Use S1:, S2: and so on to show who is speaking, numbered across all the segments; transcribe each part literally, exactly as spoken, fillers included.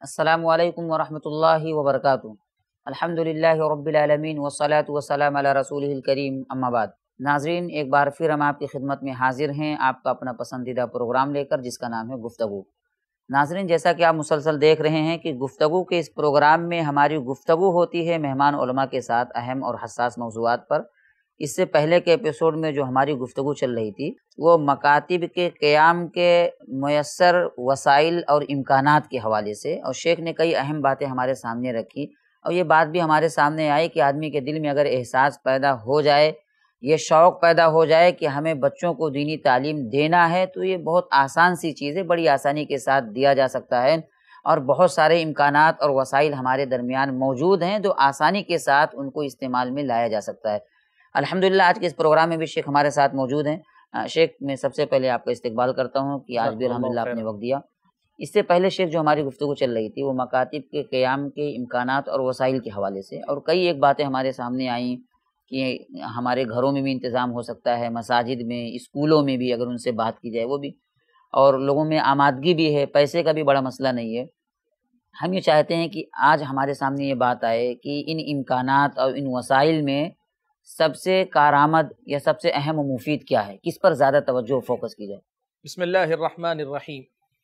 S1: السلام علیکم ورحمۃ اللہ وبرکاتہ۔ الحمدللہ رب العالمین والصلاة والسلام علی رسولہ الکریم، اما بعد۔ ناظرین، ایک بار پھر ہم آپ کی خدمت میں حاضر ہیں، آپ کا اپنا پسندیدہ پروگرام لے کر، جس کا نام ہے گفتگو۔ ناظرین، جیسا کہ آپ مسلسل دیکھ رہے ہیں کہ گفتگو کے اس پروگرام میں ہماری گفتگو ہوتی ہے مہمان علماء کے ساتھ اہم اور حساس موضوعات پر۔ اس سے پہلے کے ایپیسوڈ میں جو ہماری گفتگو چل رہی تھی وہ مکاتب کے قیام کے میسر وسائل اور امکانات کے حوالے سے، اور شیخ نے کئی اہم باتیں ہمارے سامنے رکھی، اور یہ بات بھی ہمارے سامنے آئی کہ آدمی کے دل میں اگر احساس پیدا ہو جائے، یہ شوق پیدا ہو جائے کہ ہمیں بچوں کو دینی تعلیم دینا ہے، تو یہ بہت آسان سی چیز ہے، بڑی آسانی کے ساتھ دیا جا سکتا ہے، اور بہت سارے امکانات اور وسائل ہمارے درمیان موجود ہیں جو آسانی کے ساتھ ان کو استعمال میں لایا جا سکتا ہے۔ الحمدللہ آج کے اس پروگرام میں بھی شیخ ہمارے ساتھ موجود ہیں۔ شیخ، میں سب سے پہلے آپ کا استقبال کرتا ہوں کہ آج بھی الحمدللہ آپ نے وقت دیا۔ اس سے پہلے شیخ جو ہماری گفتگو چل رہی تھی وہ مکاتب کے قیام کے امکانات اور وسائل کے حوالے سے، اور کئی ایک باتیں ہمارے سامنے آئیں کہ ہمارے گھروں میں بھی انتظام ہو سکتا ہے، مساجد میں، اسکولوں میں بھی اگر ان سے بات کی جائے وہ بھی، اور لوگوں میں آمادگی بھی ہے، پیسے کا بھی بڑا مسئلہ نہیں ہے۔ ہم یہ چاہتے ہیں کہ آج ہمارے سامنے یہ بات آئے کہ ان امکانات اور ان وسائل میں سب سے کارآمد یا سب سے اہم و مفید کیا ہے، کس پر زیادہ توجہ فوکس کی جائے۔
S2: بسم اللہ الرحمن الرحیم۔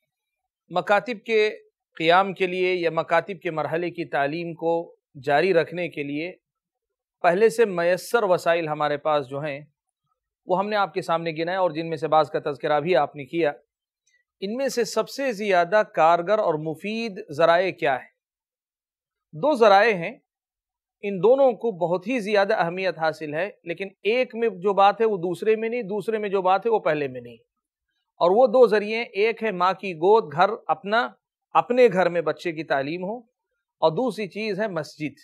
S2: مکاتب کے قیام کے لیے یا مکاتب کے مرحلے کی تعلیم کو جاری رکھنے کے لیے پہلے سے میسر وسائل ہمارے پاس جو ہیں وہ ہم نے آپ کے سامنے گنائے، اور جن میں سے بعض کا تذکرہ بھی آپ نے کیا۔ ان میں سے سب سے زیادہ کارگر اور مفید ذرائع کیا ہے؟ دو ذرائع ہیں، ان دونوں کو بہت ہی زیادہ اہمیت حاصل ہے، لیکن ایک میں جو بات ہے وہ دوسرے میں نہیں، دوسرے میں جو بات ہے وہ پہلے میں نہیں۔ اور وہ دو ذریعے، ایک ہے ماں کی گود، گھر اپنا، اپنے گھر میں بچے کی تعلیم ہو، اور دوسری چیز ہے مسجد۔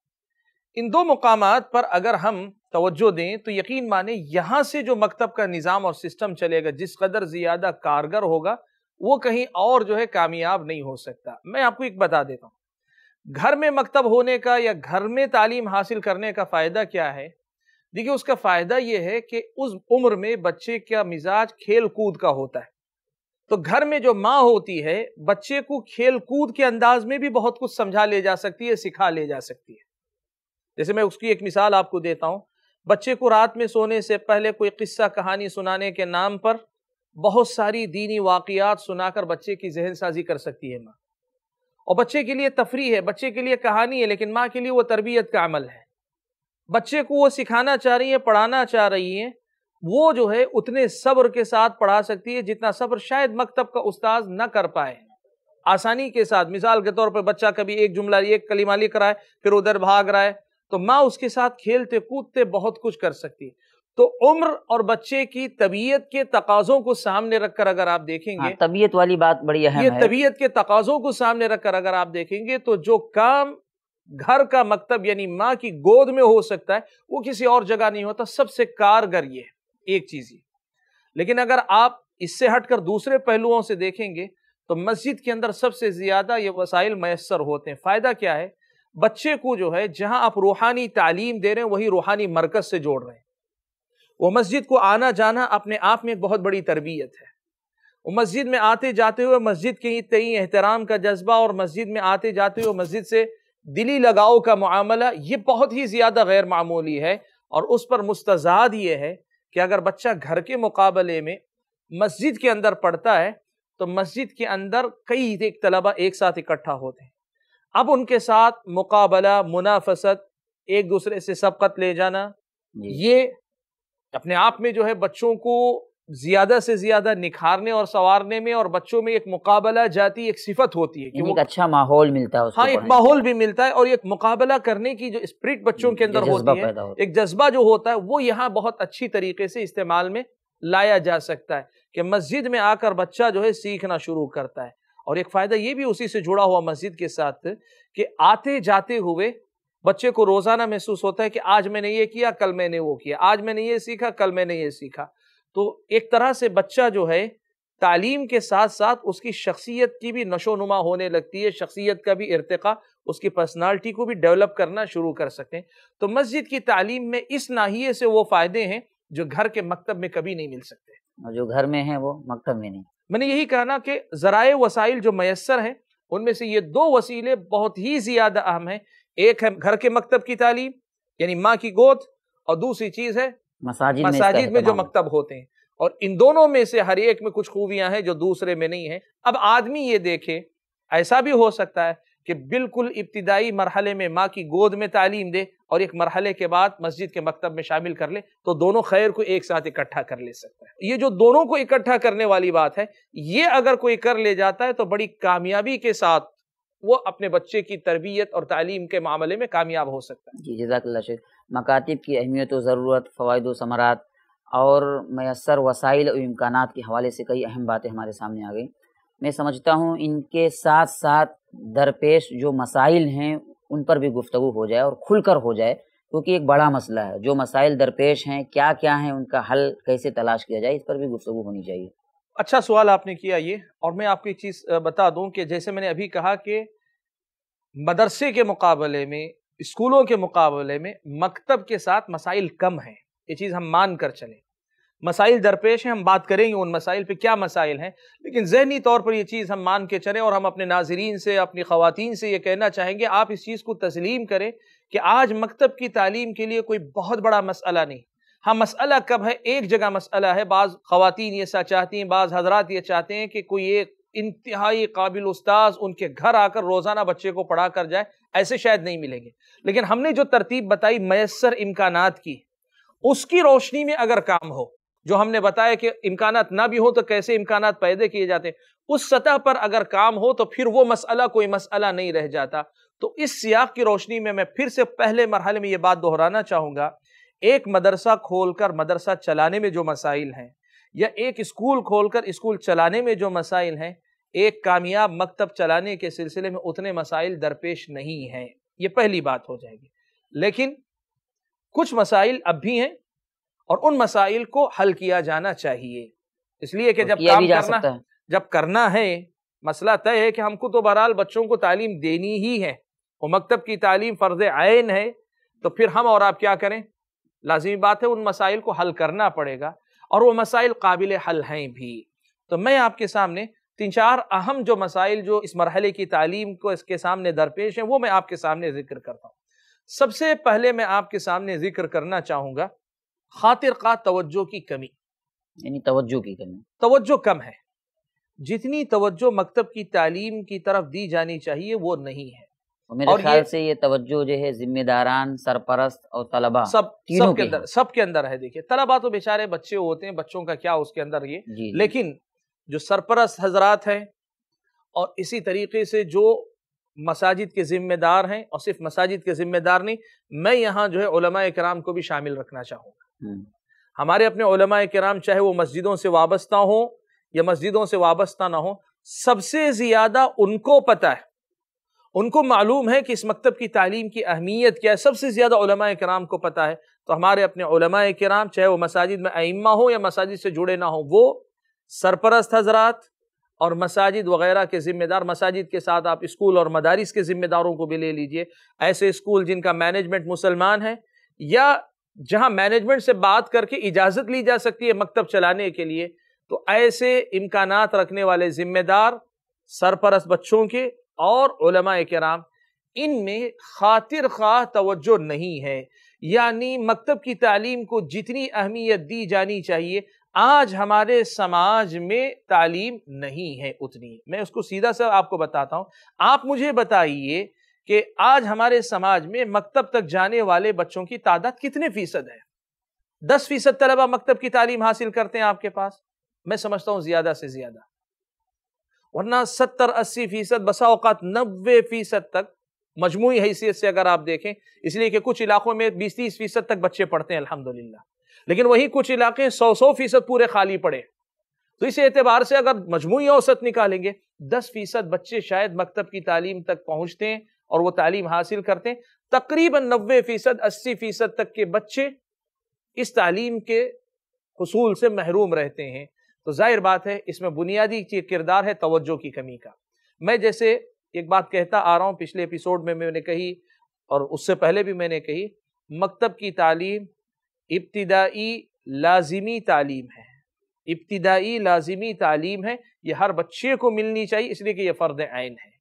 S2: ان دو مقامات پر اگر ہم توجہ دیں تو یقین مانیں یہاں سے جو مکتب کا نظام اور سسٹم چلے گا، جس قدر زیادہ کارگر ہوگا، وہ کہیں اور جو ہے کامیاب نہیں ہو سکتا۔ میں آپ کو ایک بتا دیتا ہوں، گھر میں مکتب ہونے کا یا گھر میں تعلیم حاصل کرنے کا فائدہ کیا ہے؟ دیکھیے، اس کا فائدہ یہ ہے کہ اس عمر میں بچے کا مزاج کھیل کود کا ہوتا ہے، تو گھر میں جو ماں ہوتی ہے بچے کو کھیل کود کے انداز میں بھی بہت کچھ سمجھا لے جا سکتی ہے، سکھا لے جا سکتی ہے۔ جیسے میں اس کی ایک مثال آپ کو دیتا ہوں، بچے کو رات میں سونے سے پہلے کوئی قصہ کہانی سنانے کے نام پر بہت ساری دینی واقعات سنا کر بچے کی ذہن سازی کر سکتی ہے ماں، اور بچے کے لیے تفریح ہے، بچے کے لیے کہانی ہے، لیکن ماں کے لیے وہ تربیت کا عمل ہے۔ بچے کو وہ سکھانا چاہ رہی ہیں، پڑھانا چاہ رہی ہیں، وہ جو ہے اتنے صبر کے ساتھ پڑھا سکتی ہے جتنا صبر شاید مکتب کا استاذ نہ کر پائے۔ آسانی کے ساتھ، مثال کے طور پر بچہ کبھی ایک جملہ ایک کلمہ لکھ رہا ہے، پھر ادھر بھاگ رہا ہے، تو ماں اس کے ساتھ کھیلتے کودتے بہت کچھ کر سکتی ہے۔ تو عمر اور بچے کی طبیعت کے تقاضوں کو سامنے رکھ کر اگر آپ دیکھیں گے،
S1: طبیعت والی بات بڑی اہم ہے،
S2: یہ طبیعت کے تقاضوں کو سامنے رکھ کر اگر آپ دیکھیں گے تو جو کام گھر کا مکتب یعنی ماں کی گود میں ہو سکتا ہے وہ کسی اور جگہ نہیں ہوتا۔ سب سے کارگر یہ ہے ایک چیز یہ۔ لیکن اگر آپ اس سے ہٹ کر دوسرے پہلوؤں سے دیکھیں گے تو مسجد کے اندر سب سے زیادہ یہ وسائل میسر ہوتے ہیں۔ فائدہ کیا ہے؟ بچے کو جو ہے جہاں آپ روحانی تعلیم دے رہے ہیں وہی روحانی مرکز سے جوڑ رہے ہیں۔ وہ مسجد کو آنا جانا اپنے آپ میں ایک بہت بڑی تربیت ہے۔ وہ مسجد میں آتے جاتے ہوئے مسجد کے تئیں احترام کا جذبہ، اور مسجد میں آتے جاتے ہوئے مسجد سے دلی لگاؤ کا معاملہ، یہ بہت ہی زیادہ غیر معمولی ہے۔ اور اس پر مستزاد یہ ہے کہ اگر بچہ گھر کے مقابلے میں مسجد کے اندر پڑھتا ہے تو مسجد کے اندر کئی ایک طلبہ ایک ساتھ اکٹھا ہوتے ہیں، اب ان کے ساتھ مقابلہ، منافست، ایک دوسرے سے سبقت لے جانا، یہ اپنے آپ میں جو ہے بچوں کو زیادہ سے زیادہ نکھارنے اور سنوارنے میں، اور بچوں میں ایک مقابلہ جاتی ایک صفت ہوتی ہے کہ
S1: ایک اچھا ماحول ملتا ہے،
S2: ہاں ایک ماحول بھی ملتا ہے، اور ایک مقابلہ کرنے کی جو اسپرٹ بچوں کے اندر ہوتی ہے، ایک جذبہ جو ہوتا ہے، وہ یہاں بہت اچھی طریقے سے استعمال میں لایا جا سکتا ہے کہ مسجد میں آ کر بچہ جو ہے سیکھنا شروع کرتا ہے۔ اور ایک فائدہ یہ بھی اسی سے جڑا ہوا مسجد کے ساتھ کہ آتے جاتے ہوئے بچے کو روزانہ محسوس ہوتا ہے کہ آج میں نے یہ کیا، کل میں نے وہ کیا، آج میں نے یہ سیکھا، کل میں نے یہ سیکھا۔ تو ایک طرح سے بچہ جو ہے تعلیم کے ساتھ ساتھ اس کی شخصیت کی بھی نشو نما ہونے لگتی ہے، شخصیت کا بھی ارتقاء، اس کی پرسنالٹی کو بھی ڈیولپ کرنا شروع کر سکتے ہیں۔ تو مسجد کی تعلیم میں اس ناحیے سے وہ فائدے ہیں جو گھر کے مکتب میں کبھی نہیں مل سکتے،
S1: جو گھر میں ہیں وہ مکتب میں نہیں۔
S2: میں نے یہی کہا نا کہ ذرائع وسائل جو میسر ہیں ان میں سے یہ دو وسیلے بہت ہی زیادہ اہم ہیں. ایک ہے گھر کے مکتب کی تعلیم یعنی ماں کی گود، اور دوسری چیز ہے
S1: مساجد
S2: مساجد میں جو مکتب ہوتے ہیں. اور ان دونوں میں سے ہر ایک میں کچھ خوبیاں ہیں جو دوسرے میں نہیں ہیں. اب آدمی یہ دیکھے، ایسا بھی ہو سکتا ہے کہ بالکل ابتدائی مرحلے میں ماں کی گود میں تعلیم دے اور ایک مرحلے کے بعد مسجد کے مکتب میں شامل کر لے، تو دونوں خیر کو ایک ساتھ اکٹھا کر لے سکتا ہے. یہ جو دونوں کو اکٹھا کرنے والی بات ہے، یہ اگر کوئی کر لے جاتا ہے تو بڑی کامیابی کے ساتھ وہ اپنے بچے کی تربیت اور تعلیم کے معاملے میں کامیاب ہو سکتا ہے.
S1: جی جزاک اللہ شیخ. مکاتب کی اہمیت و ضرورت، فوائد و ثمرات اور میسر وسائل و امکانات کے حوالے سے کئی اہم باتیں ہمارے سامنے آ گئیں. میں سمجھتا ہوں ان کے ساتھ ساتھ درپیش جو مسائل ہیں ان پر بھی گفتگو ہو جائے اور کھل کر ہو جائے، کیونکہ ایک بڑا مسئلہ ہے. جو مسائل درپیش ہیں کیا کیا ہیں، ان کا حل کیسے تلاش کیا جائے، اس پر بھی گفتگو ہونی چاہیے.
S2: اچھا سوال آپ نے کیا یہ، اور میں آپ کو ایک چیز بتا دوں کہ جیسے میں نے ابھی کہا کہ مدرسے کے مقابلے میں، اسکولوں کے مقابلے میں مکتب کے ساتھ مسائل کم ہیں. یہ چیز ہم مان کر چلیں. مسائل درپیش ہیں، ہم بات کریں گے ان مسائل پہ کیا مسائل ہیں، لیکن ذہنی طور پر یہ چیز ہم مان کے چلیں، اور ہم اپنے ناظرین سے، اپنی خواتین سے یہ کہنا چاہیں گے آپ اس چیز کو تسلیم کریں کہ آج مکتب کی تعلیم کے لیے کوئی بہت بڑا مسئلہ نہیں. ہاں مسئلہ کب ہے، ایک جگہ مسئلہ ہے. بعض خواتین یہ چاہتی ہیں، بعض حضرات یہ چاہتے ہیں کہ کوئی ایک انتہائی قابل استاذ ان کے گھر آ کر روزانہ بچے کو پڑھا کر جائے. ایسے شاید نہیں ملیں گے، لیکن ہم نے جو ترتیب بتائی میسر امکانات کی، اس کی روشنی میں اگر کام ہو، جو ہم نے بتایا کہ امکانات نہ بھی ہو تو کیسے امکانات پیدا کیے جاتے ہیں، اس سطح پر اگر کام ہو تو پھر وہ مسئلہ کوئی مسئلہ نہیں رہ جاتا. تو اس سیاق کی روشنی میں میں پھر سے پہلے مرحلے میں یہ بات دہرانا چاہوں گا، ایک مدرسہ کھول کر مدرسہ چلانے میں جو مسائل ہیں، یا ایک اسکول کھول کر اسکول چلانے میں جو مسائل ہیں، ایک کامیاب مکتب چلانے کے سلسلے میں اتنے مسائل درپیش نہیں ہیں. یہ پہلی بات ہو جائے گی. لیکن کچھ مسائل اب بھی ہیں اور ان مسائل کو حل کیا جانا چاہیے، اس لیے کہ جب کام کرنا جب کرنا ہے، مسئلہ طے ہے کہ ہم کو تو بہرحال بچوں کو تعلیم دینی ہی ہے، وہ مکتب کی تعلیم فرض عین ہے، تو پھر ہم اور آپ کیا کریں؟ لازمی بات ہے ان مسائل کو حل کرنا پڑے گا، اور وہ مسائل قابل حل ہیں بھی. تو میں آپ کے سامنے تین چار اہم جو مسائل جو اس مرحلے کی تعلیم کو اس کے سامنے درپیش ہیں، وہ میں آپ کے سامنے ذکر کرتا ہوں. سب سے پہلے میں آپ کے سامنے ذکر کرنا چاہوں گا خاطر خواہ توجہ کی کمی،
S1: یعنی توجہ کی کمی.
S2: توجہ کم ہے. جتنی توجہ مکتب کی تعلیم کی طرف دی جانی چاہیے وہ نہیں ہے.
S1: میرے خیال سے یہ توجہ جو ہے ذمہ داران، سرپرست اور طلباء
S2: سب سب کے اندر سب کے اندر ہے. دیکھیے طلباء تو بیچارے بچے ہوتے ہیں، بچوں کا کیا اس کے اندر یہ جی جی. لیکن جو سرپرست حضرات ہیں اور اسی طریقے سے جو مساجد کے ذمہ دار ہیں، اور صرف مساجد کے ذمہ دار نہیں، میں یہاں جو ہے علماء کرام کو بھی شامل رکھنا چاہوں گا. ہمارے اپنے علماء کرام چاہے وہ مسجدوں سے وابستہ ہوں یا مسجدوں سے وابستہ نہ ہوں، سب سے زیادہ ان کو پتہ ہے، ان کو معلوم ہے کہ اس مکتب کی تعلیم کی اہمیت کیا ہے. سب سے زیادہ علماء کرام کو پتہ ہے. تو ہمارے اپنے علماء کرام چاہے وہ مساجد میں ائمہ ہوں یا مساجد سے جڑے نہ ہوں، وہ سرپرست حضرات اور مساجد وغیرہ کے ذمہ دار، مساجد کے ساتھ آپ اسکول اور مدارس کے ذمہ داروں کو بھی لے لیجئے. ایسے اسکول جن کا مینجمنٹ مسلمان ہے، یا جہاں مینجمنٹ سے بات کر کے اجازت لی جا سکتی ہے مکتب چلانے کے لیے، تو ایسے امکانات رکھنے والے ذمہ دار، سرپرست بچوں کے اور علماء کرام، ان میں خاطر خواہ توجہ نہیں ہے. یعنی مکتب کی تعلیم کو جتنی اہمیت دی جانی چاہیے آج ہمارے سماج میں تعلیم نہیں ہے اتنی. میں اس کو سیدھا سا آپ کو بتاتا ہوں. آپ مجھے بتائیے کہ آج ہمارے سماج میں مکتب تک جانے والے بچوں کی تعداد کتنے فیصد ہے؟ دس فیصد طلبہ مکتب کی تعلیم حاصل کرتے ہیں آپ کے پاس؟ میں سمجھتا ہوں زیادہ سے زیادہ، ورنہ ستر اسی فیصد، بسا اوقات نوے فیصد تک مجموعی حیثیت سے اگر آپ دیکھیں، اس لیے کہ کچھ علاقوں میں بیس تیس فیصد تک بچے پڑھتے ہیں الحمدللہ، لیکن وہی کچھ علاقے سو سو فیصد پورے خالی پڑے. تو اس اعتبار سے اگر مجموعی اوسط نکالیں گے، دس فیصد بچے شاید مکتب کی تعلیم تک پہنچتے ہیں اور وہ تعلیم حاصل کرتے ہیں. تقریباً نوے فیصد اسی فیصد تک کے بچے اس تعلیم کے حصول سے محروم رہتے ہیں. تو ظاہر بات ہے اس میں بنیادی کردار ہے توجہ کی کمی کا. میں جیسے ایک بات کہتا آ رہا ہوں، پچھلے ایپیسوڈ میں میں نے کہی اور اس سے پہلے بھی میں نے کہی، مکتب کی تعلیم ابتدائی لازمی تعلیم ہے. ابتدائی لازمی تعلیم ہے، یہ ہر بچے کو ملنی چاہیے، اس لیے کہ یہ فرض عین ہے.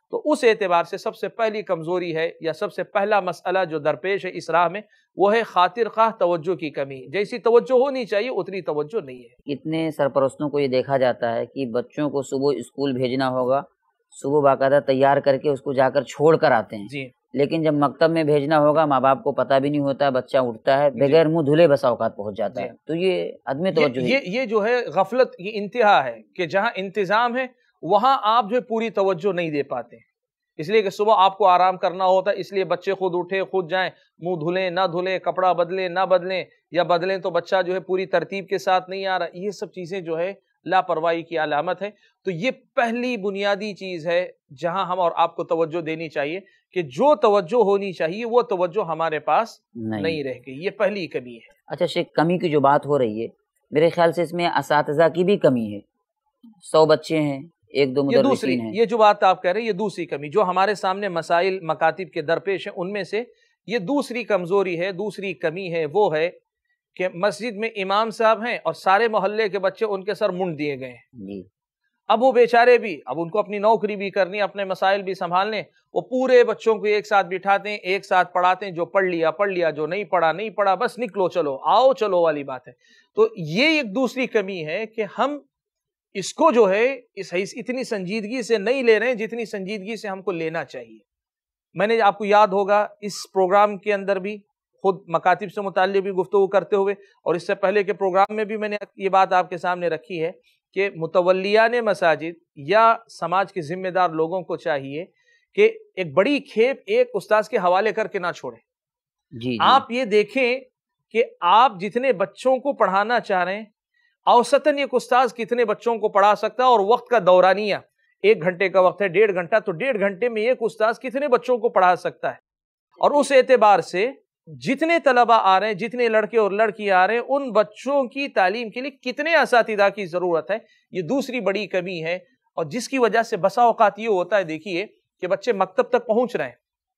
S2: تو اس اعتبار سے سب سے پہلی کمزوری ہے یا سب سے پہلا مسئلہ جو درپیش ہے اس راہ میں وہ ہے خاطر خواہ توجہ کی کمی. جیسی توجہ ہونی چاہیے اتنی توجہ نہیں ہے.
S1: اتنے سرپرستوں کو یہ دیکھا جاتا ہے کہ بچوں کو صبح اسکول بھیجنا ہوگا، صبح باقاعدہ تیار کر کے اس کو جا کر چھوڑ کر آتے ہیں
S2: جی.
S1: لیکن جب مکتب میں بھیجنا ہوگا ماں باپ کو پتہ بھی نہیں ہوتا، بچہ اٹھتا ہے بغیر منہ دھلے بسا اوقات پہنچ جاتا ہے. تو یہ عدم توجہ
S2: یہ یہ جو ہے غفلت کی انتہا ہے کہ جہاں انتظام ہے وہاں آپ جو ہے پوری توجہ نہیں دے پاتے، اس لیے کہ صبح آپ کو آرام کرنا ہوتا ہے، اس لیے بچے خود اٹھے خود جائیں، منہ دھلیں نہ دھلیں، کپڑا بدلیں نہ بدلیں، یا بدلیں تو بچہ جو ہے پوری ترتیب کے ساتھ نہیں آ رہا. یہ سب چیزیں جو ہے لاپرواہی کی علامت ہے. تو یہ پہلی بنیادی چیز ہے جہاں ہم اور آپ کو توجہ دینی چاہیے کہ جو توجہ ہونی چاہیے وہ توجہ ہمارے پاس نہیں, نہیں رہ گئی. یہ پہلی کمی ہے.
S1: اچھا شیخ، کمی کی جو بات ہو رہی ہے میرے خیال سے اس میں اساتذہ کی بھی کمی ہے. سو بچے ہیں، ایک دو مدرسین ہیں.
S2: یہ جو بات آپ کہہ رہے ہیں یہ دوسری کمی جو ہمارے سامنے مسائل مکاتب کے درپیش ہیں ان میں سے یہ دوسری کمزوری ہے، دوسری کمی ہے. وہ ہے کہ مسجد میں امام صاحب ہیں اور سارے محلے کے بچے ان کے سر منڈ دیے گئے ہیں. اب وہ بیچارے بھی اب ان کو اپنی نوکری بھی کرنی، اپنے مسائل بھی سنبھالنے، وہ پورے بچوں کو ایک ساتھ بٹھاتے ہیں، ایک ساتھ پڑھاتے ہیں، جو پڑھ لیا پڑھ لیا، جو نہیں پڑھا نہیں پڑھا، بس نکلو چلو آؤ چلو والی بات ہے. تو یہ ایک دوسری کمی ہے کہ ہم اس کو جو ہے اس اتنی سنجیدگی سے نہیں لے رہے ہیں جتنی سنجیدگی سے ہم کو لینا چاہیے. میں نے آپ کو یاد ہوگا اس پروگرام کے اندر بھی خود مکاتب سے متعلق بھی گفتگو کرتے ہوئے اور اس سے پہلے کے پروگرام میں بھی میں نے یہ بات آپ کے سامنے رکھی ہے کہ متولیان مساجد یا سماج کے ذمہ دار لوگوں کو چاہیے کہ ایک بڑی کھیپ ایک استاذ کے حوالے کر کے نہ چھوڑیں.
S1: جی جی.
S2: آپ یہ دیکھیں کہ آپ جتنے بچوں کو پڑھانا چاہ رہے ہیں اوسطاً ایک استاذ کتنے بچوں کو پڑھا سکتا ہے، اور وقت کا دورانیہ ایک گھنٹے کا وقت ہے، ڈیڑھ گھنٹہ، تو ڈیڑھ گھنٹے میں ایک استاذ کتنے بچوں کو پڑھا سکتا ہے. اور اس اعتبار سے جتنے طلبہ آ رہے ہیں، جتنے لڑکے اور لڑکی آ رہے ہیں، ان بچوں کی تعلیم کے لیے کتنے اساتذہ کی ضرورت ہے، یہ دوسری بڑی کمی ہے. اور جس کی وجہ سے بسا اوقات یہ ہوتا ہے دیکھیے کہ بچے مکتب تک پہنچ رہے ہیں،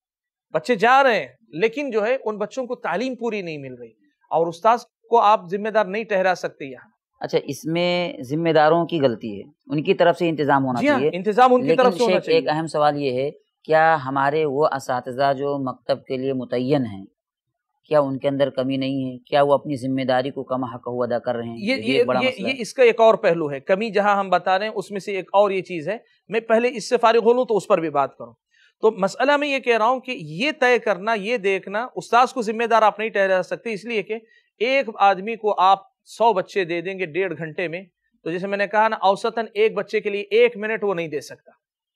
S2: بچے جا رہے ہیں، لیکن جو ہے ان بچوں کو تعلیم پوری نہیں مل رہی اور استاذ کو آپ ذمہ دار نہیں ٹھہرا سکتے یہاں.
S1: اچھا، اس میں ذمہ داروں کی غلطی ہے، ان کی طرف سے انتظام ہونا
S2: جی ہاں،
S1: چاہیے.
S2: انتظام ان کی طرف سے ہونا چاہیے.
S1: ایک اہم سوال یہ ہے، کیا ہمارے وہ اساتذہ جو مکتب کے لیے متعین ہیں کیا ان کے اندر کمی نہیں ہے؟ کیا وہ اپنی ذمہ داری کو کم حق ادا کر رہے ہیں؟
S2: یہ یہ یہ, یہ اس کا ایک اور پہلو ہے. کمی جہاں ہم بتا رہے ہیں اس میں سے ایک اور یہ چیز ہے، میں پہلے اس سے فارغ ہو لوں تو اس پر بھی بات کروں. تو مسئلہ میں یہ کہہ رہا ہوں کہ یہ طے کرنا، یہ دیکھنا، استاذ کو ذمہ دار آپ نہیں ٹھہرا سکتے، اس لیے کہ ایک آدمی کو آپ سو بچے دے دیں گے ڈیڑھ گھنٹے میں، تو جیسے میں نے کہا نا اوسطاً ایک بچے کے لیے ایک منٹ وہ نہیں دے سکتا،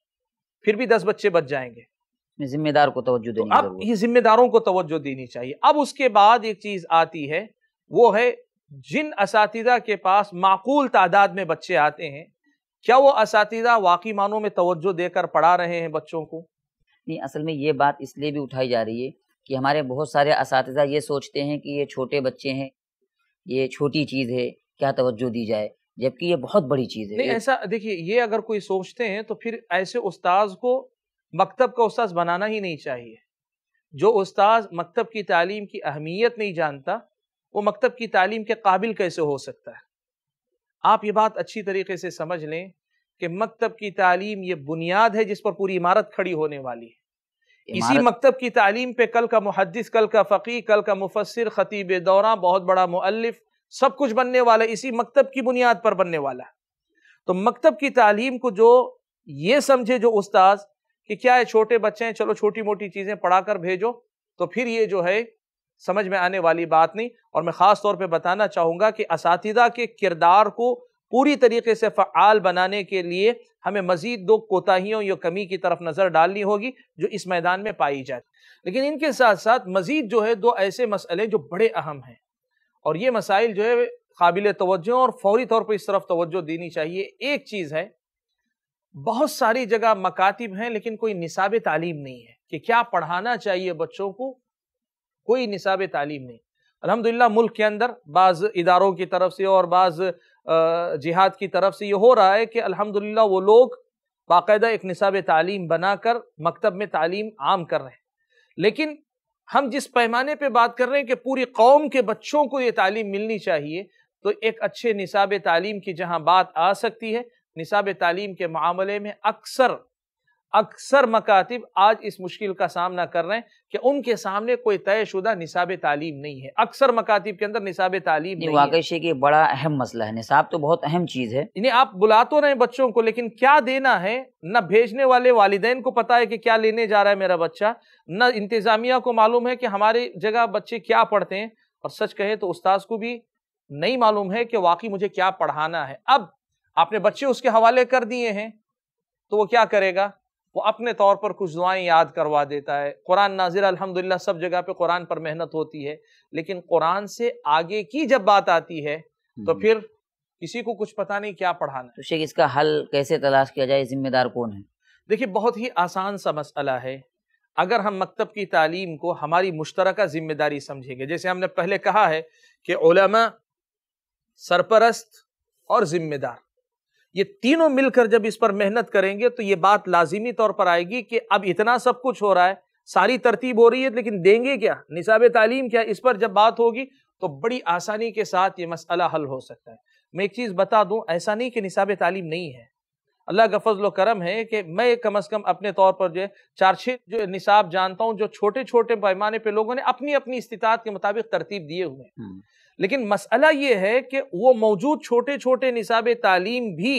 S2: پھر بھی دس بچے بچ جائیں گے.
S1: ذمہ دار کو توجہ دینی
S2: اب یہ ذمہ داروں کو توجہ دینی چاہیے. اب اس کے بعد ایک چیز آتی ہے، وہ ہے جن اساتذہ کے پاس معقول تعداد میں بچے آتے ہیں، کیا وہ اساتذہ واقعی معنوں میں توجہ دے کر پڑھا رہے ہیں بچوں کو؟
S1: نہیں، اصل میں یہ بات اس لیے بھی اٹھائی جا رہی ہے کہ ہمارے بہت سارے اساتذہ یہ سوچتے ہیں کہ یہ چھوٹے بچے ہیں، یہ چھوٹی چیز ہے، کیا توجہ دی جائے، جبکہ یہ بہت بڑی چیز ہے.
S2: نہیں، ایسا دیکھیے، یہ اگر کوئی سوچتے ہیں تو پھر ایسے استاذ کو مکتب کا استاذ بنانا ہی نہیں چاہیے. جو استاذ مکتب کی تعلیم کی اہمیت نہیں جانتا وہ مکتب کی تعلیم کے قابل کیسے ہو سکتا ہے؟ آپ یہ بات اچھی طریقے سے سمجھ لیں کہ مکتب کی تعلیم یہ بنیاد ہے جس پر پوری عمارت کھڑی ہونے والی ہے. اسی مکتب کی تعلیم پہ کل کا محدث، کل کا فقیہ، کل کا مفسر، خطیب دورہ، بہت بڑا مؤلف، سب کچھ بننے والا اسی مکتب کی بنیاد پر بننے والا ہے. تو مکتب کی تعلیم کو جو یہ سمجھے جو استاذ کہ کیا ہے چھوٹے بچے ہیں، چلو چھوٹی موٹی چیزیں پڑھا کر بھیجو، تو پھر یہ جو ہے سمجھ میں آنے والی بات نہیں. اور میں خاص طور پہ بتانا چاہوں گا کہ اساتذہ کے کردار کو پوری طریقے سے فعال بنانے کے لیے ہمیں مزید دو کوتاہیوں یا کمی کی طرف نظر ڈالنی ہوگی جو اس میدان میں پائی جاتی. لیکن ان کے ساتھ ساتھ مزید جو ہے دو ایسے مسئلے جو بڑے اہم ہیں، اور یہ مسائل جو ہے قابل توجہ اور فوری طور پر اس طرف توجہ دینی چاہیے. ایک چیز ہے، بہت ساری جگہ مکاتب ہیں لیکن کوئی نصاب تعلیم نہیں ہے کہ کیا پڑھانا چاہیے بچوں کو، کوئی نصاب تعلیم نہیں. الحمدللہ ملک کے اندر بعض اداروں کی طرف سے اور بعض جہاد کی طرف سے یہ ہو رہا ہے کہ الحمدللہ وہ لوگ باقاعدہ ایک نصاب تعلیم بنا کر مکتب میں تعلیم عام کر رہے ہیں. لیکن ہم جس پیمانے پہ بات کر رہے ہیں کہ پوری قوم کے بچوں کو یہ تعلیم ملنی چاہیے، تو ایک اچھے نصاب تعلیم کی جہاں بات آ سکتی ہے، نصاب تعلیم کے معاملے میں اکثر اکثر مکاتب آج اس مشکل کا سامنا کر رہے ہیں کہ ان کے سامنے کوئی طے شدہ نصاب تعلیم نہیں ہے. اکثر مکاتب کے اندر نصاب تعلیم نہیں ہے.
S1: واقعی شیخ یہ بڑا اہم مسئلہ ہے. نصاب تو بہت اہم چیز ہے.
S2: یعنی آپ بلا تو رہے ہیں بچوں کو, لیکن کیا دینا ہے نہ بھیجنے والے والدین کو پتا ہے کہ کیا لینے جا رہا ہے میرا بچہ, نہ انتظامیہ کو معلوم ہے کہ ہماری جگہ بچے کیا پڑھتے ہیں, اور سچ کہے تو استاذ کو بھی نہیں معلوم ہے کہ واقعی مجھے کیا پڑھانا ہے. اب آپ نے بچے اس کے حوالے کر دیے ہیں تو وہ کیا کرے گا؟ وہ اپنے طور پر کچھ دعائیں یاد کروا دیتا ہے. قرآن نازل الحمدللہ سب جگہ پہ قرآن پر محنت ہوتی ہے, لیکن قرآن سے آگے کی جب بات آتی ہے تو پھر کسی کو کچھ پتا نہیں کیا پڑھانا.
S1: تو شیخ اس کا حل کیسے تلاش کیا جائے؟ ذمہ دار کون ہے؟
S2: دیکھیے بہت ہی آسان سا مسئلہ ہے. اگر ہم مکتب کی تعلیم کو ہماری مشترکہ ذمہ داری سمجھیں گے, جیسے ہم نے پہلے کہا ہے کہ علماء, سرپرست اور ذمہ دار, یہ تینوں مل کر جب اس پر محنت کریں گے تو یہ بات لازمی طور پر آئے گی کہ اب اتنا سب کچھ ہو رہا ہے, ساری ترتیب ہو رہی ہے, لیکن دیں گے کیا؟ نصاب تعلیم کیا؟ اس پر جب بات ہوگی تو بڑی آسانی کے ساتھ یہ مسئلہ حل ہو سکتا ہے. میں ایک چیز بتا دوں, ایسا نہیں کہ نصاب تعلیم نہیں ہے. اللہ کا فضل و کرم ہے کہ میں کم از کم اپنے طور پر جو ہے چار چھ جو نصاب جانتا ہوں جو چھوٹے چھوٹے پیمانے پہ لوگوں نے اپنی اپنی استطاعت کے مطابق ترتیب دیے ہوئے ہیں. لیکن مسئلہ یہ ہے کہ وہ موجود چھوٹے چھوٹے نصاب تعلیم بھی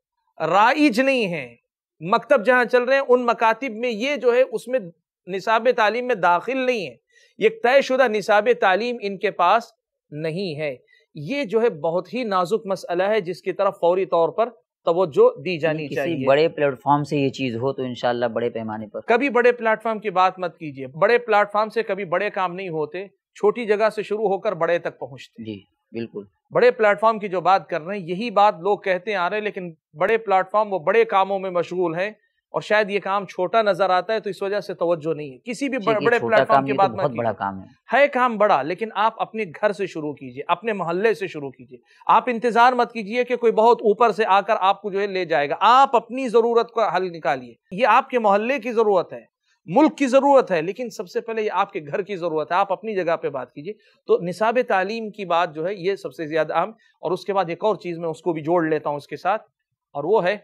S2: رائج نہیں ہیں. مکتب جہاں چل رہے ہیں ان مکاتب میں یہ جو ہے اس میں نصاب تعلیم میں داخل نہیں ہے. یہ طے شدہ نصاب تعلیم ان کے پاس نہیں ہے. یہ جو ہے بہت ہی نازک مسئلہ ہے جس کی طرف فوری طور پر توجہ دی جانی چاہیے.
S1: کسی بڑے پلیٹ فارم سے یہ چیز ہو تو انشاءاللہ بڑے پیمانے پر.
S2: کبھی بڑے پلیٹ فارم کی بات مت کیجیے. بڑے پلیٹ فارم سے کبھی بڑے کام نہیں ہوتے, چھوٹی جگہ سے شروع ہو کر بڑے تک پہنچتے.
S1: جی بالکل.
S2: بڑے پلیٹ فارم کی جو بات کر رہے ہیں یہی بات لوگ کہتے آ رہے ہیں, لیکن بڑے پلیٹ فارم وہ بڑے کاموں میں مشغول ہیں اور شاید یہ کام چھوٹا نظر آتا ہے تو اس وجہ سے توجہ نہیں ہے. کسی بھی بڑے پلیٹ فارم کی بات مت کیجیے. بڑا کام ہے, ہے کام بڑا, لیکن آپ اپنے گھر سے شروع کیجیے, اپنے محلے سے شروع کیجیے. آپ انتظار مت کیجیے کہ کوئی بہت اوپر سے آ کر آپ کو جو ہے لے جائے گا. آپ اپنی ضرورت کا حل نکالیے. یہ آپ کے محلے کی ضرورت ہے, ملک کی ضرورت ہے, لیکن سب سے پہلے یہ آپ کے گھر کی ضرورت ہے. آپ اپنی جگہ پہ بات کیجیے. تو نصاب تعلیم کی بات جو ہے یہ سب سے زیادہ اہم, اور اس کے بعد ایک اور چیز میں اس کو بھی جوڑ لیتا ہوں اس کے ساتھ, اور وہ ہے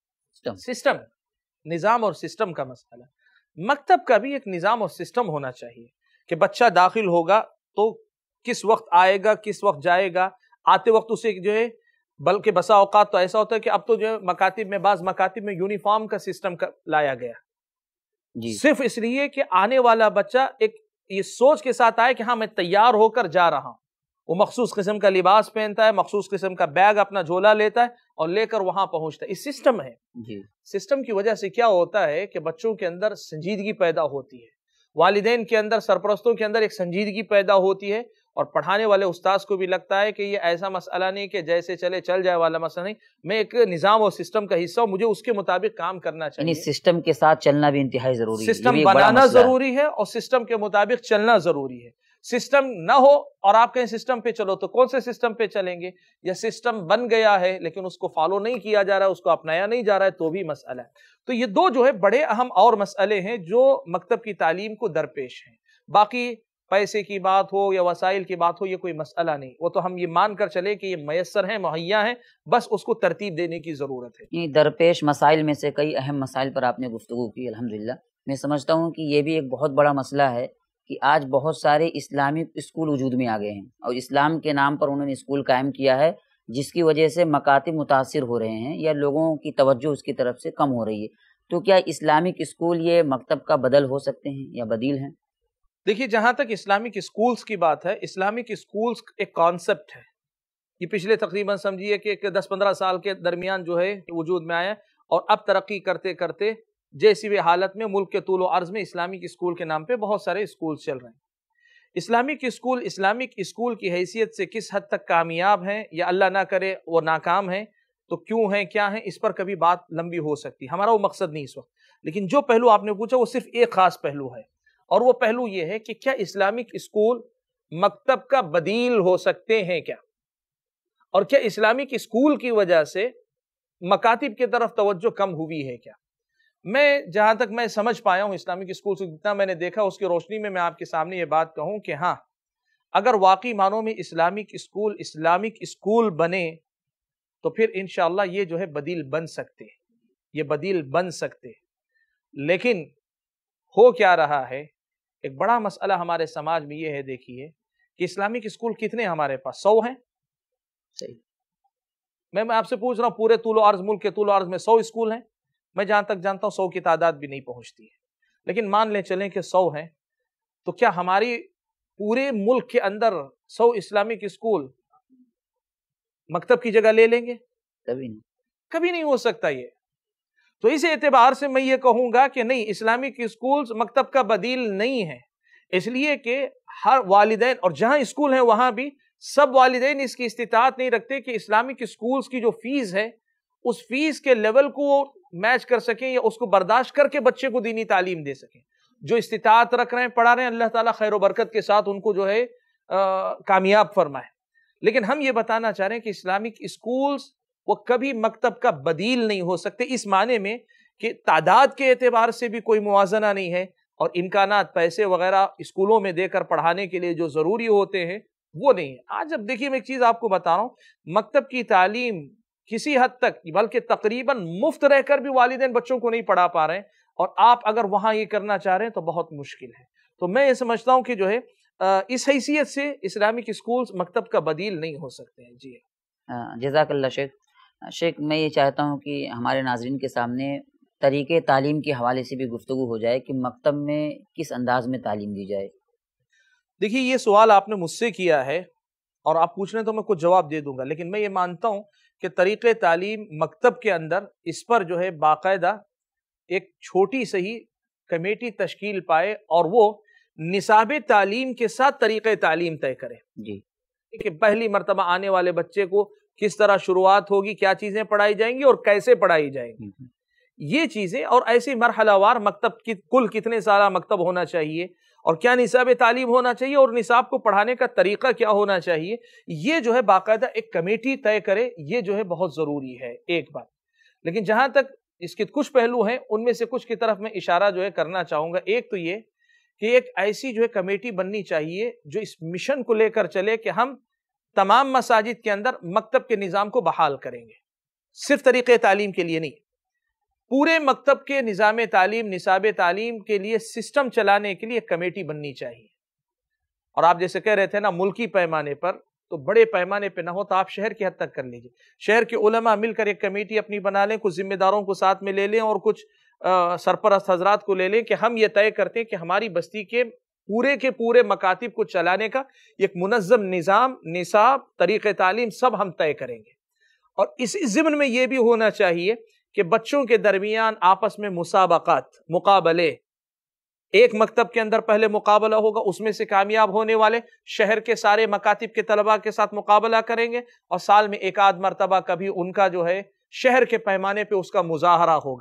S2: سسٹم, نظام اور سسٹم کا مسئلہ. مکتب کا بھی ایک نظام اور سسٹم ہونا چاہیے کہ بچہ داخل ہوگا تو کس وقت آئے گا, کس وقت جائے گا. آتے وقت اسے جو ہے, بلکہ بسا اوقات تو ایسا ہوتا ہے کہ اب تو جو ہے مکاتب میں, بعض مکاتب میں یونیفارم کا سسٹم لایا گیا جی. صرف اس لیے کہ آنے والا بچہ ایک یہ سوچ کے ساتھ آئے کہ ہاں میں تیار ہو کر جا رہا ہوں. وہ مخصوص قسم کا لباس پہنتا ہے, مخصوص قسم کا بیگ اپنا جھولا لیتا ہے اور لے کر وہاں پہنچتا ہے. اس سسٹم ہے جی. سسٹم کی وجہ سے کیا ہوتا ہے کہ بچوں کے اندر سنجیدگی پیدا ہوتی ہے, والدین کے اندر, سرپرستوں کے اندر ایک سنجیدگی پیدا ہوتی ہے, اور پڑھانے والے استاذ کو بھی لگتا ہے کہ یہ ایسا مسئلہ نہیں کہ جیسے چلے چل جائے والا مسئلہ نہیں, میں ایک نظام اور سسٹم کا حصہ ہوں, مجھے اس کے مطابق کام کرنا چاہیے.
S1: یعنی سسٹم کے ساتھ چلنا بھی انتہائی ضروری ہے.
S2: سسٹم بنانا ضروری ہے اور سسٹم کے مطابق چلنا ضروری ہے. سسٹم نہ ہو اور آپ کہیں سسٹم پہ چلو تو کون سے سسٹم پہ چلیں گے؟ یا سسٹم بن گیا ہے لیکن اس کو فالو نہیں کیا جا رہا ہے, اس کو اپنایا نہیں جا رہا ہے, تو بھی مسئلہ ہے. تو یہ دو جو ہے بڑے اہم اور مسئلے ہیں جو مکتب کی تعلیم کو درپیش ہیں. باقی پیسے کی بات ہو یا وسائل کی بات ہو یہ کوئی مسئلہ نہیں, وہ تو ہم یہ مان کر چلے کہ یہ میسر ہیں, مہیا ہیں, بس اس کو ترتیب دینے کی ضرورت ہے.
S1: یہ درپیش مسائل میں سے کئی اہم مسائل پر آپ نے گفتگو کی الحمدللہ. میں سمجھتا ہوں کہ یہ بھی ایک بہت بڑا مسئلہ ہے کہ آج بہت سارے اسلامک اسکول وجود میں آ گئے ہیں اور اسلام کے نام پر انہوں نے اسکول قائم کیا ہے, جس کی وجہ سے مکاتب متاثر ہو رہے ہیں یا لوگوں کی توجہ اس کی طرف سے کم ہو رہی ہے. تو کیا اسلامک اسکول یہ مکتب کا بدل ہو سکتے ہیں یا بدیل ہیں؟
S2: دیکھیے جہاں تک اسلامک اسکولز کی بات ہے, اسلامک اسکولز ایک کانسیپٹ ہے. یہ پچھلے تقریباً سمجھیے کہ دس پندرہ سال کے درمیان جو ہے وجود میں آیا, اور اب ترقی کرتے کرتے جیسی بھی حالت میں ملک کے طول و عرض میں اسلامک اسکول کے نام پہ بہت سارے اسکول چل رہے ہیں. اسلامک اسکول اسلامک اسکول کی حیثیت سے کس حد تک کامیاب ہیں یا اللہ نہ کرے وہ ناکام ہیں, تو کیوں ہیں, کیا ہیں, اس پر کبھی بات لمبی ہو سکتی. ہمارا وہ مقصد نہیں اس وقت. لیکن جو پہلو آپ نے پوچھا وہ صرف ایک خاص پہلو ہے, اور وہ پہلو یہ ہے کہ کیا اسلامک اسکول مکتب کا بدیل ہو سکتے ہیں کیا, اور کیا اسلامک اسکول کی وجہ سے مکاتب کی طرف توجہ کم ہوئی ہے کیا. میں جہاں تک میں سمجھ پایا ہوں اسلامک اسکول سے جتنا میں نے دیکھا اس کی روشنی میں میں آپ کے سامنے یہ بات کہوں کہ ہاں, اگر واقعی معنوں میں اسلامک اسکول اسلامک اسکول بنے تو پھر انشاءاللہ یہ جو ہے بدیل بن سکتے, یہ بدیل بن سکتے. لیکن ہو کیا رہا ہے، ایک بڑا مسئلہ ہمارے سماج میں یہ ہے، دیکھیے کہ اسلامک اسکول کتنے ہمارے پاس؟ سو ہیں.
S1: صحیح.
S2: میں میں آپ سے پوچھ رہا ہوں، پورے طول و عرض ملک کے طول و عرض میں سو اسکول ہیں؟ میں جہاں تک جانتا ہوں سو کی تعداد بھی نہیں پہنچتی ہے. لیکن مان لیں چلیں کہ سو ہیں، تو کیا ہماری پورے ملک کے اندر سو اسلامک اسکول مکتب کی جگہ لے لیں گے؟
S1: کبھی نہیں،
S2: کبھی نہیں ہو سکتا یہ. تو اس اعتبار سے میں یہ کہوں گا کہ نہیں، اسلامک اسکولز مکتب کا بدیل نہیں ہے، اس لیے کہ ہر والدین، اور جہاں اسکول ہیں وہاں بھی سب والدین اس کی استطاعت نہیں رکھتے کہ اسلامک اسکولز کی جو فیس ہے اس فیس کے لیول کو میچ کر سکیں یا اس کو برداشت کر کے بچے کو دینی تعلیم دے سکیں. جو استطاعت رکھ رہے ہیں، پڑھا رہے ہیں، اللہ تعالیٰ خیر و برکت کے ساتھ ان کو جو ہے کامیاب فرمائے. لیکن ہم یہ بتانا چاہ رہے ہیں کہ اسلامک اسکولز وہ کبھی مکتب کا بدیل نہیں ہو سکتے، اس معنی میں کہ تعداد کے اعتبار سے بھی کوئی موازنہ نہیں ہے، اور امکانات، پیسے وغیرہ اسکولوں میں دے کر پڑھانے کے لیے جو ضروری ہوتے ہیں وہ نہیں ہے. آج اب دیکھیے میں ایک چیز آپ کو بتا رہا ہوں، مکتب کی تعلیم کسی حد تک بلکہ تقریباً مفت رہ کر بھی والدین بچوں کو نہیں پڑھا پا رہے ہیں، اور آپ اگر وہاں یہ کرنا چاہ رہے ہیں تو بہت مشکل ہے. تو میں یہ سمجھتا ہوں کہ جو ہے اس حیثیت سے اسلامک اسکولز مکتب کا بدیل نہیں ہو سکتے ہیں. جی
S1: جزاک اللہ شیخ. شیخ میں یہ چاہتا ہوں کہ ہمارے ناظرین کے سامنے طریقے تعلیم کے حوالے سے بھی گفتگو ہو جائے کہ مکتب میں کس انداز میں تعلیم دی جائے.
S2: دیکھیے یہ سوال آپ نے مجھ سے کیا ہے اور آپ پوچھ رہے ہیں تو میں کچھ جواب دے دوں گا، لیکن میں یہ مانتا ہوں کہ طریقے تعلیم مکتب کے اندر اس پر جو ہے باقاعدہ ایک چھوٹی سہی کمیٹی تشکیل پائے اور وہ نصاب تعلیم کے ساتھ طریقے تعلیم طے کرے.
S1: جی
S2: کہ پہلی مرتبہ آنے والے بچے کو کس طرح شروعات ہوگی، کیا چیزیں پڑھائی جائیں گی اور کیسے پڑھائی جائیں گی، یہ چیزیں، اور ایسی مرحلہ وار مکتب کی کل کتنے سارا مکتب ہونا چاہیے اور کیا نصاب تعلیم ہونا چاہیے اور نصاب کو پڑھانے کا طریقہ کیا ہونا چاہیے، یہ جو ہے باقاعدہ ایک کمیٹی طے کرے، یہ جو ہے بہت ضروری ہے ایک بات. لیکن جہاں تک اس کے کچھ پہلو ہیں ان میں سے کچھ کی طرف میں اشارہ جو ہے کرنا چاہوں گا. ایک تو یہ کہ ایک ایسی جو ہے کمیٹی بننی چاہیے جو اس مشن کو لے کر چلے کہ ہم تمام مساجد کے اندر مکتب کے نظام کو بحال کریں گے، صرف طریقے تعلیم کے لیے نہیں، پورے مکتب کے نظام تعلیم، نصاب تعلیم کے لیے سسٹم چلانے کے لیے ایک کمیٹی بننی چاہیے. اور آپ جیسے کہہ رہے تھے نا ملکی پیمانے پر، تو بڑے پیمانے پہ نہ ہو تو آپ شہر کی حد تک کر لیجیے. شہر کے علماء مل کر ایک کمیٹی اپنی بنا لیں، کچھ ذمہ داروں کو ساتھ میں لے لیں اور کچھ سرپرست حضرات کو لے لیں کہ ہم یہ طے کرتے ہیں کہ ہماری بستی کے پورے کے پورے مکاتب کو چلانے کا ایک منظم نظام، نصاب، طریقہ تعلیم سب ہم طے کریں گے. اور اسی ضمن میں یہ بھی ہونا چاہیے کہ بچوں کے درمیان آپس میں مسابقات، مقابلے، ایک مکتب کے اندر پہلے مقابلہ ہوگا، اس میں سے کامیاب ہونے والے شہر کے سارے مکاتب کے طلباء کے ساتھ مقابلہ کریں گے، اور سال میں ایک آدھ مرتبہ کبھی ان کا جو ہے شہر کے پیمانے پہ اس کا مظاہرہ ہوگا.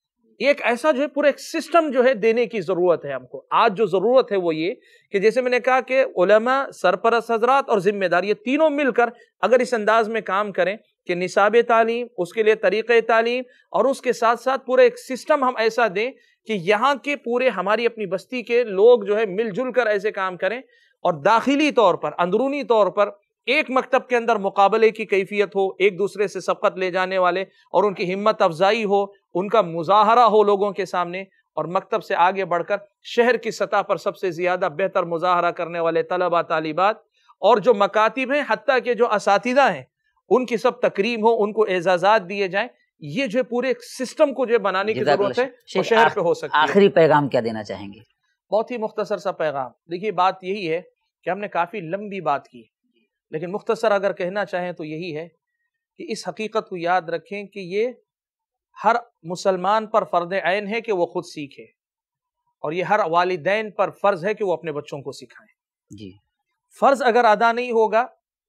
S2: ایک ایسا جو ہے پورا ایک سسٹم جو ہے دینے کی ضرورت ہے ہم کو. آج جو ضرورت ہے وہ یہ کہ جیسے میں نے کہا کہ علماء، سرپرست حضرات اور ذمہ دار، یہ تینوں مل کر اگر اس انداز میں کام کریں کہ نصاب تعلیم، اس کے لیے طریقہ تعلیم، اور اس کے ساتھ ساتھ پورا ایک سسٹم ہم ایسا دیں کہ یہاں کے پورے ہماری اپنی بستی کے لوگ جو ہے مل جل کر ایسے کام کریں، اور داخلی طور پر، اندرونی طور پر ایک مکتب کے اندر مقابلے کی کیفیت ہو، ایک دوسرے سے سبقت لے جانے والے، اور ان کی ہمت افزائی ہو، ان کا مظاہرہ ہو لوگوں کے سامنے، اور مکتب سے آگے بڑھ کر شہر کی سطح پر سب سے زیادہ بہتر مظاہرہ کرنے والے طلباء، طالبات، اور جو مکاتب ہیں، حتیٰ کہ جو اساتذہ ہیں، ان کی سب تکریم ہو، ان کو اعزازات دیے جائیں. یہ جو پورے ایک سسٹم کو جو بنانے کی ضرورت ہے وہ شہر پہ ہو سکتی ہے.
S1: آخری پیغام کیا دینا چاہیں گے؟
S2: بہت ہی مختصر سا پیغام. دیکھیے بات یہی ہے کہ ہم نے کافی لمبی بات کی، لیکن مختصر اگر کہنا چاہیں تو یہی ہے کہ اس حقیقت کو یاد رکھیں کہ یہ ہر مسلمان پر فرض عین ہے کہ وہ خود سیکھے، اور یہ ہر والدین پر فرض ہے کہ وہ اپنے بچوں کو سکھائیں.
S1: جی
S2: فرض اگر ادا نہیں ہوگا،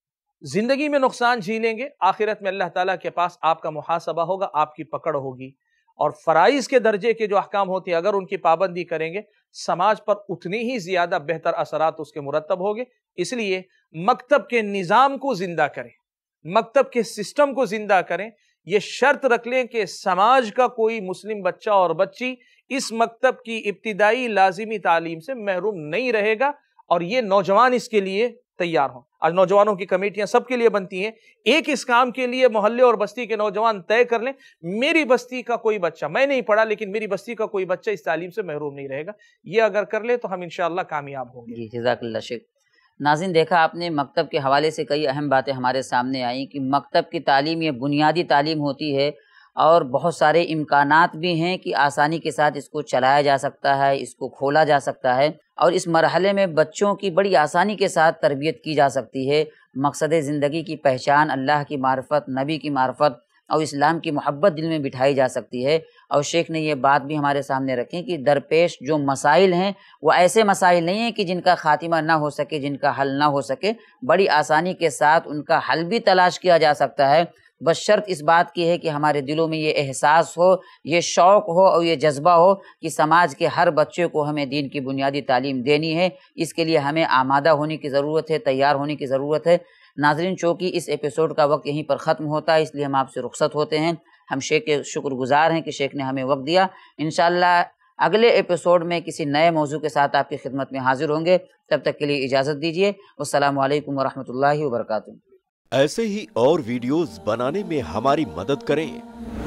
S2: زندگی میں نقصان جھیلیں گے، آخرت میں اللہ تعالیٰ کے پاس آپ کا محاسبہ ہوگا، آپ کی پکڑ ہوگی. اور فرائض کے درجے کے جو احکام ہوتے ہیں اگر ان کی پابندی کریں گے، سماج پر اتنی ہی زیادہ بہتر اثرات اس کے مرتب ہوگے. اس لیے مکتب کے نظام کو زندہ کریں، مکتب کے سسٹم کو زندہ کریں. یہ شرط رکھ لیں کہ سماج کا کوئی مسلم بچہ اور بچی اس مکتب کی ابتدائی لازمی تعلیم سے محروم نہیں رہے گا، اور یہ نوجوان اس کے لیے तैयार हों। आज नौजवानों की कमेटियां सबके लिए बनती हैं, एक इस काम के लिए मोहल्ले और बस्ती के नौजवान तय कर लें, मेरी बस्ती का कोई बच्चा, मैं नहीं पढ़ा लेकिन मेरी बस्ती का कोई बच्चा इस तालीम से महरूम नहीं रहेगा। ये अगर कर ले तो हम इंशाअल्लाह कामयाब होंगे।
S1: जज़ाकल्लाह शेख। नाज़रीन, देखा आपने मकतब के हवाले से कई अहम बातें हमारे सामने आई कि मकतब की तालीम ये बुनियादी तालीम होती है और बहुत सारे इम्कानात भी हैं कि आसानी के साथ इसको चलाया जा सकता है, इसको खोला जा सकता है और इस मरहले में बच्चों की बड़ी आसानी के साथ तरबियत की जा सकती है। मकसद ज़िंदगी की पहचान अल्लाह की मार्फत, नबी की मार्फत और इस्लाम की मोहब्बत दिल में बिठाई जा सकती है। और शेख ने ये बात भी हमारे सामने रखी कि दरपेश जो मसाइल हैं वो ऐसे मसाइल नहीं हैं कि जिनका खातिमा ना हो सके, जिनका हल ना हो सके, बड़ी आसानी के साथ उनका हल भी तलाश किया जा सकता है। बस शर्त इस बात की है कि हमारे दिलों में ये एहसास हो, ये शौक़ हो और ये जज्बा हो कि समाज के हर बच्चे को हमें दीन की बुनियादी तालीम देनी है। इसके लिए हमें आमादा होने की ज़रूरत है, तैयार होने की ज़रूरत है। नाज़रीन, चूँकि इस एपिसोड का वक्त यहीं पर ख़त्म होता है, इसलिए हम आपसे रुखसत होते हैं। हम शेख के शुक्रगुज़ार हैं कि शेख ने हमें वक्त दिया। इंशाअल्लाह अगले एपिसोड में किसी नए मौजू के साथ आपकी खिदमत में हाजिर होंगे। तब तक के लिए इजाज़त दीजिए। अस्सलामु अलैकुम व रहमतुल्लाहि व बरकातुहू।
S3: ऐसे ही और वीडियोस बनाने में हमारी मदद करें।